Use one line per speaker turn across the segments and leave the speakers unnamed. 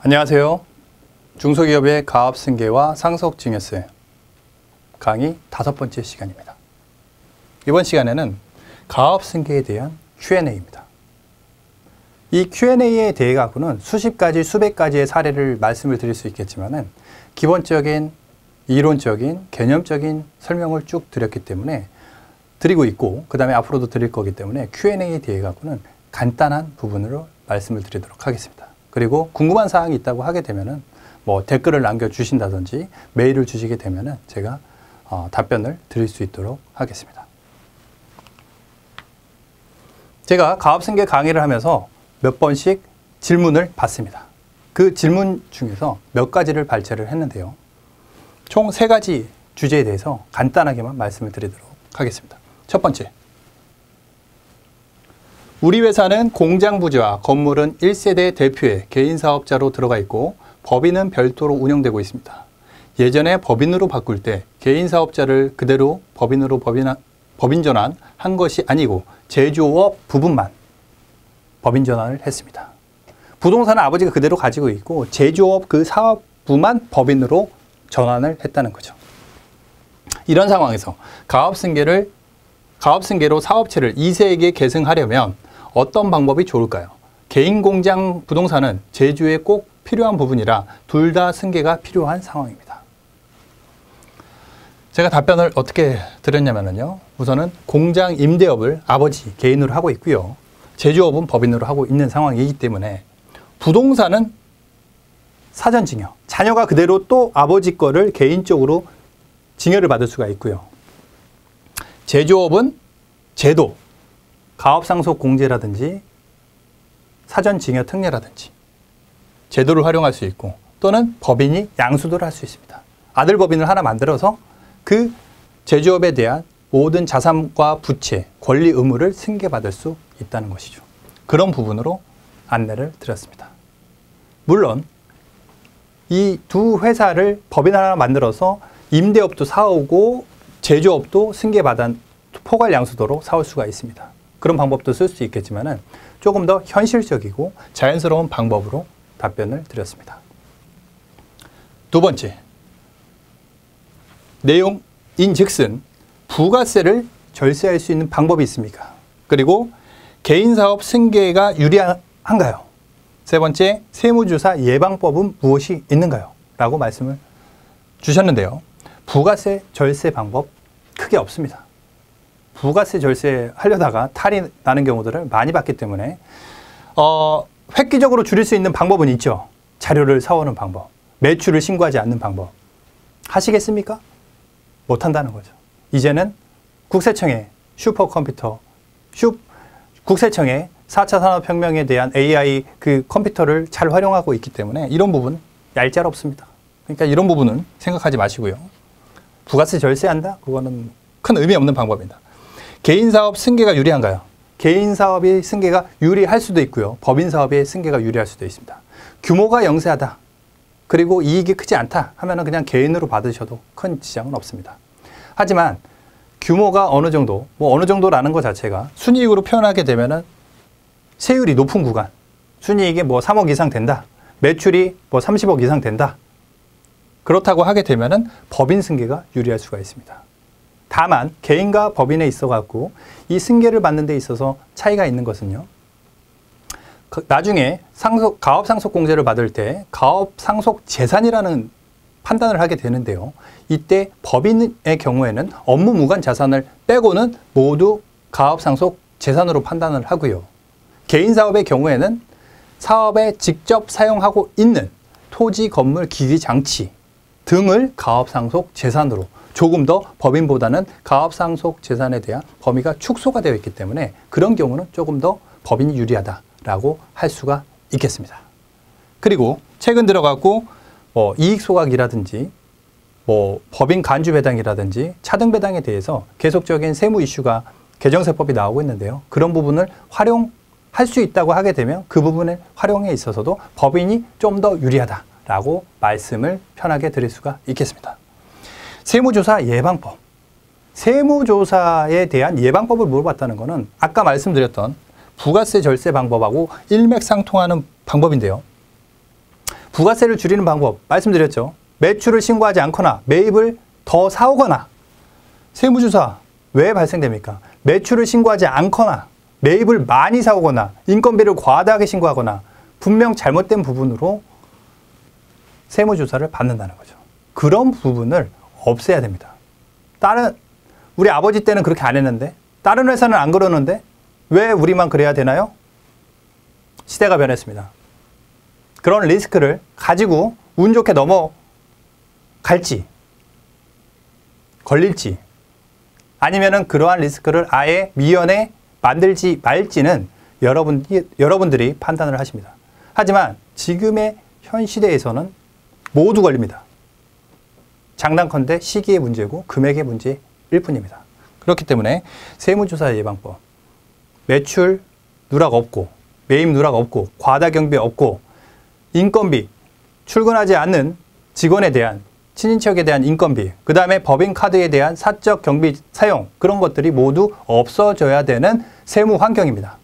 안녕하세요. 중소기업의 가압승계와 상속증여세 강의 5번째 시간입니다. 이번 시간에는 가압승계에 대한 Q&A입니다. 이 Q&A에 대해 갖고는 수십 가지, 수백 가지의 사례를 말씀을 드릴 수 있겠지만은 기본적인 이론적인, 개념적인 설명을 쭉 드렸기 때문에 드리고 있고, 그 다음에 앞으로도 드릴 거기 때문에 Q&A에 대해 갖고는 간단한 부분으로 말씀을 드리도록 하겠습니다. 그리고 궁금한 사항이 있다고 하게 되면은 뭐 댓글을 남겨주신다든지 메일을 주시게 되면은 제가 답변을 드릴 수 있도록 하겠습니다. 제가 가압승계 강의를 하면서 몇 번씩 질문을 받습니다. 그 질문 중에서 몇 가지를 발췌를 했는데요. 총 3가지 주제에 대해서 간단하게만 말씀을 드리도록 하겠습니다. 첫 번째, 우리 회사는 공장 부지와 건물은 1세대 대표의 개인사업자로 들어가 있고 법인은 별도로 운영되고 있습니다. 예전에 법인으로 바꿀 때 개인사업자를 그대로 법인으로 법인 전환한 것이 아니고 제조업 부분만 법인 전환을 했습니다. 부동산은 아버지가 그대로 가지고 있고 제조업 그 사업부만 법인으로 전환을 했다는 거죠. 이런 상황에서 가압승계로 사업체를 2세에게 계승하려면 어떤 방법이 좋을까요? 개인 공장 부동산은 제조에 꼭 필요한 부분이라 둘 다 승계가 필요한 상황입니다. 제가 답변을 어떻게 드렸냐면요. 우선은 공장 임대업을 아버지 개인으로 하고 있고요. 제조업은 법인으로 하고 있는 상황이기 때문에 부동산은 사전증여, 자녀가 그대로 또 아버지 거를 개인적으로 증여를 받을 수가 있고요. 제조업은 제도, 가압상속공제라든지 사전증여 특례라든지 제도를 활용할 수 있고, 또는 법인이 양수도를 할 수 있습니다. 아들 법인을 하나 만들어서 그 제조업에 대한 모든 자산과 부채, 권리 의무를 승계받을 수 있다는 것이죠. 그런 부분으로 안내를 드렸습니다. 물론 이 두 회사를 법인 하나 만들어서 임대업도 사오고 제조업도 승계받아 포괄 양수도로 사올 수가 있습니다. 그런 방법도 쓸 수 있겠지만은 조금 더 현실적이고 자연스러운 방법으로 답변을 드렸습니다. 두 번째, 내용인즉슨 부가세를 절세할 수 있는 방법이 있습니까? 그리고 개인사업 승계가 유리한가요? 세 번째, 세무조사 예방법은 무엇이 있는가요? 라고 말씀을 주셨는데요. 부가세 절세 방법 크게 없습니다. 부가세 절세 하려다가 탈이 나는 경우들을 많이 봤기 때문에 획기적으로 줄일 수 있는 방법은 있죠. 자료를 사오는 방법, 매출을 신고하지 않는 방법. 하시겠습니까? 못한다는 거죠. 이제는 국세청의 슈퍼컴퓨터, 국세청의 4차 산업혁명에 대한 AI 그 컴퓨터를 잘 활용하고 있기 때문에 이런 부분 얄짤없습니다. 그러니까 이런 부분은 생각하지 마시고요. 부가세 절세한다? 그거는 큰 의미 없는 방법입니다. 개인사업 승계가 유리한가요? 개인사업이 승계가 유리할 수도 있고요. 법인사업의 승계가 유리할 수도 있습니다. 규모가 영세하다, 그리고 이익이 크지 않다 하면은 그냥 개인으로 받으셔도 큰 지장은 없습니다. 하지만 규모가 어느 정도, 어느 정도라는 것 자체가 순이익으로 표현하게 되면은 세율이 높은 구간, 순이익이 3억 이상 된다, 매출이 30억 이상 된다, 그렇다고 하게 되면은 법인 승계가 유리할 수가 있습니다. 다만 개인과 법인에 있어 갖고 이 승계를 받는 데 있어서 차이가 있는 것은요, 나중에 가압상속공제를 받을 때 가압상속재산이라는 판단을 하게 되는데요. 이때 법인의 경우에는 업무 무관 자산을 빼고는 모두 가압상속재산으로 판단을 하고요. 개인사업의 경우에는 사업에 직접 사용하고 있는 토지, 건물, 기기, 장치 등을 가압상속재산으로, 조금 더 법인보다는 가압상속재산에 대한 범위가 축소가 되어 있기 때문에 그런 경우는 조금 더 법인이 유리하다라고 할 수가 있겠습니다. 그리고 최근 들어가고 이익소각이라든지 법인 간주배당이라든지 차등배당에 대해서 계속적인 세무 이슈가 개정세법이 나오고 있는데요. 그런 부분을 활용할 수 있다고 하게 되면 그 부분의 활용에 있어서도 법인이 좀 더 유리하다라고 말씀을 편하게 드릴 수가 있겠습니다. 세무조사 예방법. 세무조사에 대한 예방법을 물어봤다는 것은 아까 말씀드렸던 부가세 절세 방법하고 일맥상통하는 방법인데요. 부가세를 줄이는 방법 말씀드렸죠. 매출을 신고하지 않거나 매입을 더 사오거나. 세무조사 왜 발생됩니까? 매출을 신고하지 않거나 매입을 많이 사오거나 인건비를 과다하게 신고하거나 분명 잘못된 부분으로 세무조사를 받는다는 거죠. 그런 부분을 없애야 됩니다. 우리 아버지 때는 그렇게 안 했는데 다른 회사는 안 그러는데 왜 우리만 그래야 되나요? 시대가 변했습니다. 그런 리스크를 가지고 운 좋게 넘어갈지 걸릴지 아니면은 그러한 리스크를 아예 미연에 만들지 말지는 여러분들이 판단을 하십니다. 하지만 지금의 현 시대에서는 모두 걸립니다. 장단컨대 시기의 문제고 금액의 문제일 뿐입니다. 그렇기 때문에 세무조사 예방법, 매출 누락 없고 매입 누락 없고 과다 경비 없고 인건비, 출근하지 않는 직원에 대한 친인척에 대한 인건비, 그 다음에 법인카드에 대한 사적 경비 사용, 그런 것들이 모두 없어져야 되는 세무 환경입니다.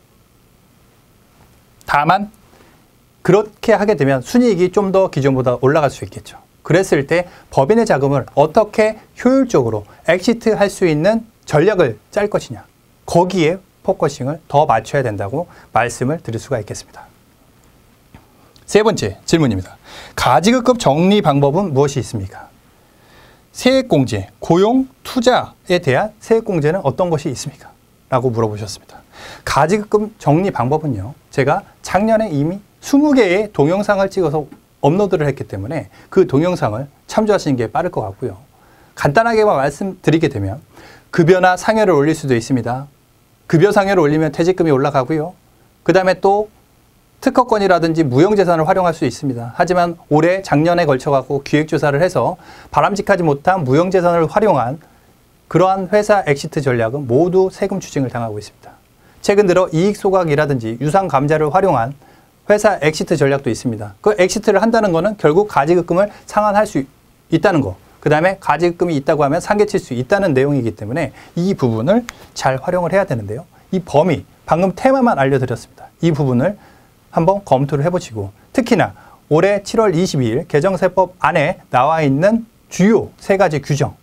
다만 그렇게 하게 되면 순이익이 좀 더 기존보다 올라갈 수 있겠죠. 그랬을 때 법인의 자금을 어떻게 효율적으로 엑시트할 수 있는 전략을 짤 것이냐, 거기에 포커싱을 더 맞춰야 된다고 말씀을 드릴 수가 있겠습니다. 세 번째 질문입니다. 가지급급 정리 방법은 무엇이 있습니까? 세액공제, 고용, 투자에 대한 세액공제는 어떤 것이 있습니까? 라고 물어보셨습니다. 가지급급 정리 방법은요, 제가 작년에 이미 20개의 동영상을 찍어서 업로드를 했기 때문에 그 동영상을 참조하시는 게 빠를 것 같고요. 간단하게만 말씀드리게 되면 급여나 상여를 올릴 수도 있습니다. 급여 상여를 올리면 퇴직금이 올라가고요. 그 다음에 또 특허권이라든지 무형재산을 활용할 수 있습니다. 하지만 올해 작년에 걸쳐갖고 기획조사를 해서 바람직하지 못한 무형재산을 활용한 그러한 회사 엑시트 전략은 모두 세금 추징을 당하고 있습니다. 최근 들어 이익소각이라든지 유상감자를 활용한 회사 엑시트 전략도 있습니다. 그 엑시트를 한다는 거는 결국 가지급금을 상환할 수 있다는 거, 그 다음에 가지급금이 있다고 하면 상계칠 수 있다는 내용이기 때문에 이 부분을 잘 활용을 해야 되는데요. 이 범위, 방금 테마만 알려드렸습니다. 이 부분을 한번 검토를 해보시고, 특히나 올해 7월 22일 개정세법 안에 나와 있는 주요 3가지 규정,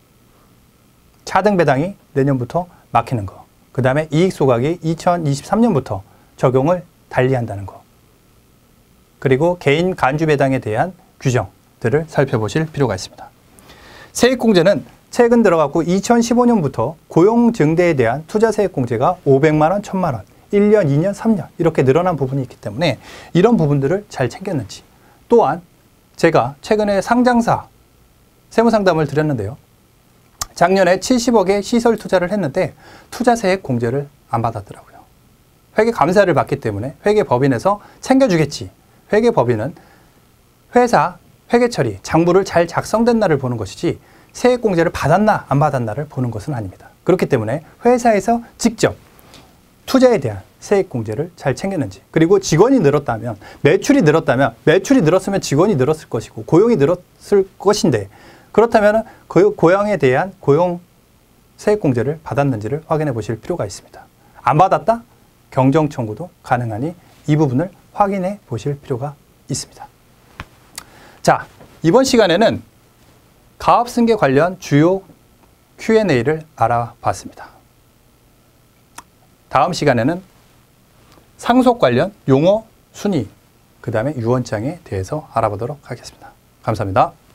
차등 배당이 내년부터 막히는 거, 그 다음에 이익 소각이 2023년부터 적용을 달리한다는 거, 그리고 개인 간주 배당에 대한 규정들을 살펴보실 필요가 있습니다. 세액공제는 최근 들어갔고 2015년부터 고용 증대에 대한 투자 세액공제가 500만 원, 1000만 원, 1년, 2년, 3년 이렇게 늘어난 부분이 있기 때문에 이런 부분들을 잘 챙겼는지, 또한 제가 최근에 상장사 세무상담을 드렸는데요. 작년에 70억의 시설 투자를 했는데 투자세액 공제를 안 받았더라고요. 회계감사를 받기 때문에 회계법인에서 챙겨주겠지. 회계법인은 회사 회계처리, 장부를 잘 작성된 날을 보는 것이지 세액공제를 받았나 안 받았나를 보는 것은 아닙니다. 그렇기 때문에 회사에서 직접 투자에 대한 세액공제를 잘 챙겼는지, 그리고 직원이 늘었다면, 매출이 늘었으면 직원이 늘었을 것이고 고용이 늘었을 것인데, 그렇다면 고용에 대한 고용 세액공제를 받았는지를 확인해 보실 필요가 있습니다. 안 받았다? 경정청구도 가능하니 이 부분을 확인해 보실 필요가 있습니다. 자, 이번 시간에는 가업승계 관련 주요 Q&A를 알아봤습니다. 다음 시간에는 상속 관련 용어 순위, 그 다음에 유언장에 대해서 알아보도록 하겠습니다. 감사합니다.